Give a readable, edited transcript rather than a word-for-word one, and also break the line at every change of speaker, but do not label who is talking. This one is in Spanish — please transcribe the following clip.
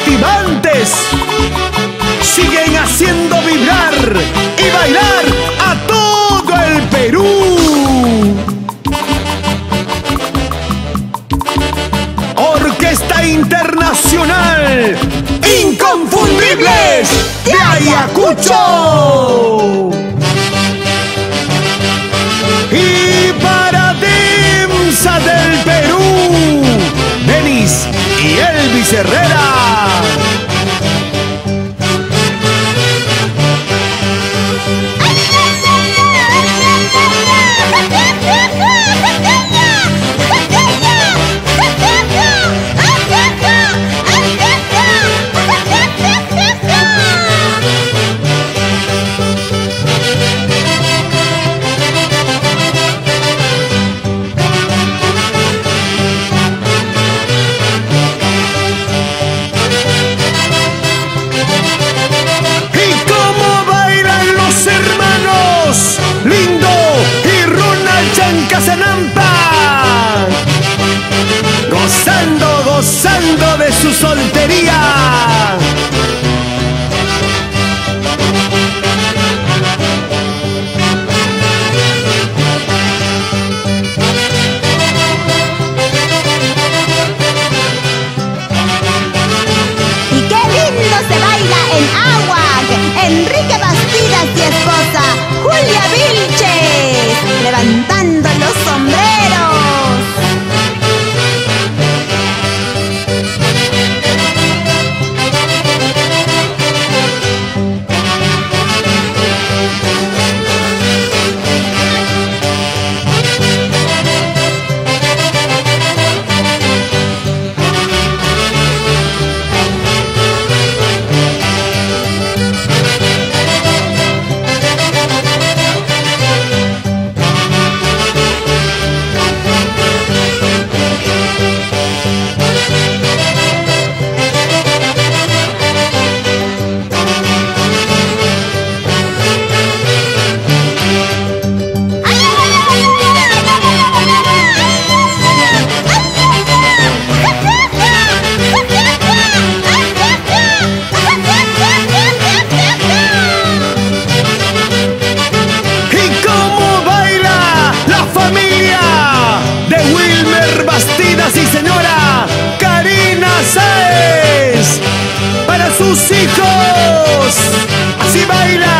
motivantes siguen haciendo vibrar y bailar a todo el Perú. Orquesta Internacional Inconfundibles de Ayacucho. Y para Demsa del Perú, Denis y Elvis Herrera. Gozando de su soltería.
Y qué lindo se baila en Aguac. Enrique Bastidas y esposa Julia Vilches, levantando los sombreros.
Sí, señora Karina Sáez, para sus hijos, así baila.